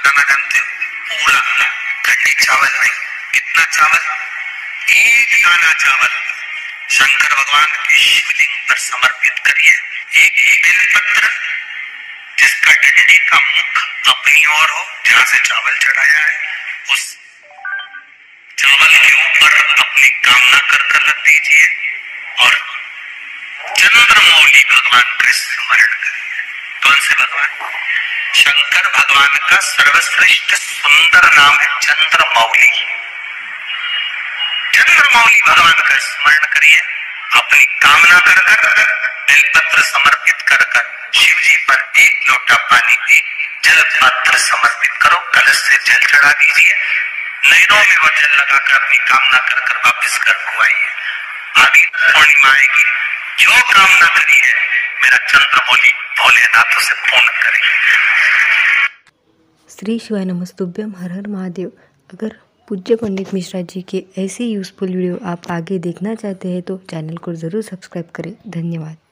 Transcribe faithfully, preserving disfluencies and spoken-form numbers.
दाना जानते हो? पूरा, खंडी चावल नहीं। कितना चावल? एक दाना चावल शंकर भगवान के शिवलिंग पर समर्पित करिए। एक बेलपत्र जिसका डंडी का मुख अपनी ओर हो, जहां से चावल चढ़ाया है, उस चावल के ऊपर अपनी कामना कर कर रख दीजिए और चंद्रमौली भगवान का स्मरण करिए। कौन से भगवान? शंकर भगवान का सर्वश्रेष्ठ सुंदर नाम है चंद्रमौली। चंद्रमौली भगवान का स्मरण करिए, अपनी कामना कर कर बेलपत्र समर्पित कर कर शिव जी पर एक लोटा पानी, एक जल पात्र समर्पित करो, कलश से जल चढ़ा दीजिए, नैनों में वो जल लगाकर अपनी कामना कर कर वापिस घर को आइए। आगे पूर्णिमा आएगी, जो कामना करी है मेरा चंद्रमौली भोलेनाथ उसे पूर्ण करेंगे। श्री शिवाय नमस्तुभ्यम। हर हर महादेव। अगर पूज्य पंडित मिश्रा जी के ऐसी यूज़फुल वीडियो आप आगे देखना चाहते हैं तो चैनल को ज़रूर सब्सक्राइब करें। धन्यवाद।